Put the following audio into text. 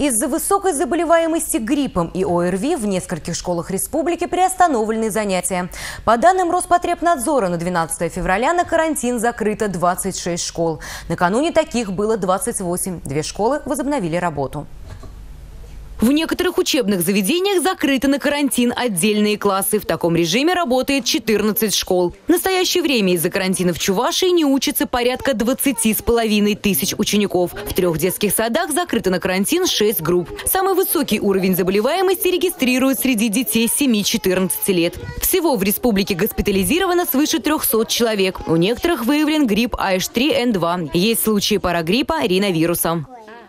Из-за высокой заболеваемости гриппом и ОРВИ в нескольких школах республики приостановлены занятия. По данным Роспотребнадзора, на 12 февраля на карантин закрыто 26 школ. Накануне таких было 28. Две школы возобновили работу. В некоторых учебных заведениях закрыты на карантин отдельные классы. В таком режиме работает 14 школ. В настоящее время из-за карантина в Чувашии не учатся порядка 20,5 тысяч учеников. В 3 детских садах закрыто на карантин 6 групп. Самый высокий уровень заболеваемости регистрируют среди детей 7-14 лет. Всего в республике госпитализировано свыше 300 человек. У некоторых выявлен грипп H3N2. Есть случаи парагриппа риновируса.